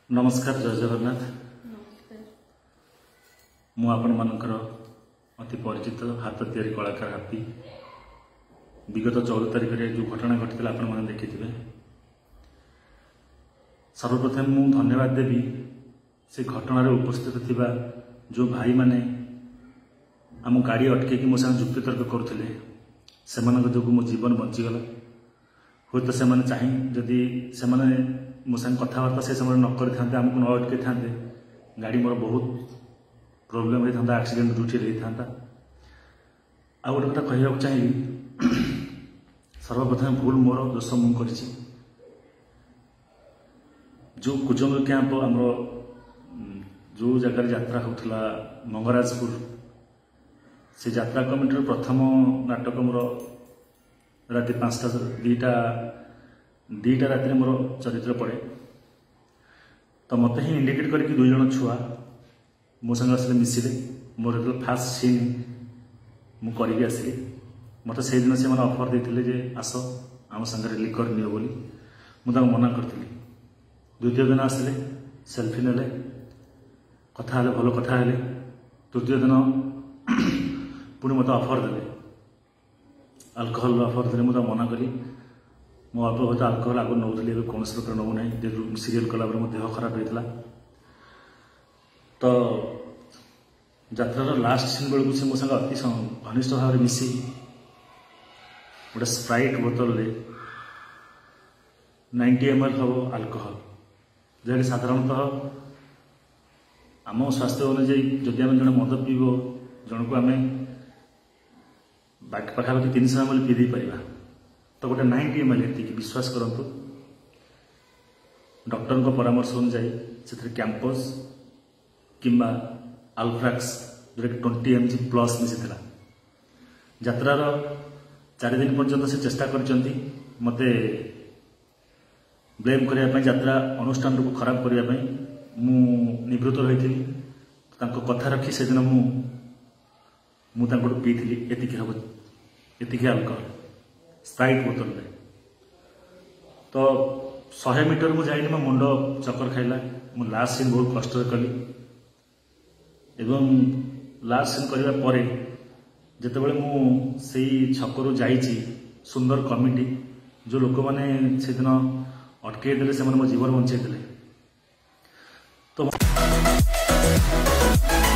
नमस्कार जय जगन्नाथ। नमस्कार। मु आपण मानकर अति परिचित हाथ तैयारी कलाकार हापी। विगत 14 तारिख में जो घटना घटी आपण मैंने देखिथे। सर्वप्रथम मु धन्यवाद देवी से घटना उपस्थित थिबा जो भाई माने आम गाड़ी अटके मो संग जुक्ति तर्क करुले से मो जीवन बंचीगला। हूँ तो से चाहे जदि से मो संग कथबार्ता से समय न कर आमको न अटके था गाड़ी मोर बहुत प्रोब्लेम होता एक्सीडेंट ड्यूटी होता। आ गोटे कथा कहवाक चाहिए सर्वप्रथम भूल मोर दोष मुझे जो कुजंग कैंप आम जो जगार यात्रा होता मंगराजपुर से यात्रा कमिटी प्रथम नाटक मोर राति 5टा दुईटा राति मोर चरित्र पड़े तो मत ही इंडिकेट करके 2 जन छुआ मो संग आसले मिसिले मोर जो फास्ट सीन मु करके आसली मत से दिन से मैंने ऑफर देते जे आस आम संगे लिकर नियो बोली मुझे मना करी। द्वितीय दिन आसले सेल्फी नेले कथा भल कथा हेले। तृतीय दिन पुणी मत ऑफर देले अल्कोहल ऑफर देले मुझे मना करी मो अल्प बहुत अल्कोहल आगे नौली कौन प्रकार नौ ना सीरियल कला मो देह खराब होता। तो यात्रार लास्ट सीन बेलू से मो संग अति घनिष्ठ भाव में मिसी गोटे स्प्राइट बोतल 90 ml हम अल्कोहल जहाँकि साधारणतः आम स्वास्थ्य अनुजाई जदि आम जन मद पीब जन को आम पाखापाखि 300 ml पी दे पार तो गोटे 90 ml ये विश्वास करंतु डॉक्टर को परामर्श अनुजाई से कैंपस किंबा अल्फ्राक्स जो 20 mg प्लस मिसी यात्रार 4 दिन पर्यंत से चेष्टा करते मते ब्लेम करने यात्रा अनुष्ठान को खराब करने मु निवृत्त रही कथा रखी से दिन मुझे पी थी एति अल्कोहल स्प्राइट बोतल में। तो 100 मीटर मुझे मो मुंड चक्कर खाइला मु लास्ट सीन बहुत कष्ट कली एवं लास्ट सीन करने पर जितेबाला मुझे छकरू जाइए सुंदर कमिटी जो लोक मैंने से दिन अटकई देले से मो जीवन बंचई देले। तो